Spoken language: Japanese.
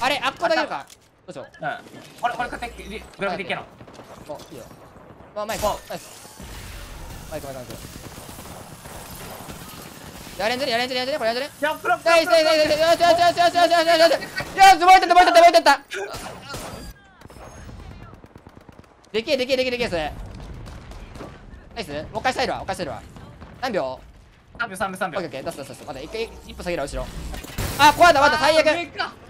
あれ、あっこだけか。どうしよう。 うん。これ勝手にブロックでいけんの。 お、いいよ。まあ、前行こう。ナイス。前行こう、前行こう。やれんじゃね、やれんじゃね、やれんじゃね、これやれんじゃね。 いや、ブロック。 ナイス、ナイス、ナイス、よしよしよしよしよしよしよしよし、燃えてった、燃えてった、燃えてった。でけえ、でけえ、でけえ、でけえ、それ。ナイス、もう一回スタイルは、もう一回スタイルは。何秒？ 3秒、3秒、3秒。 オッケーオッケー、出す出す出す。まだ一回、一歩下げろ、後ろ。あ、壊れた、壊れた、最悪。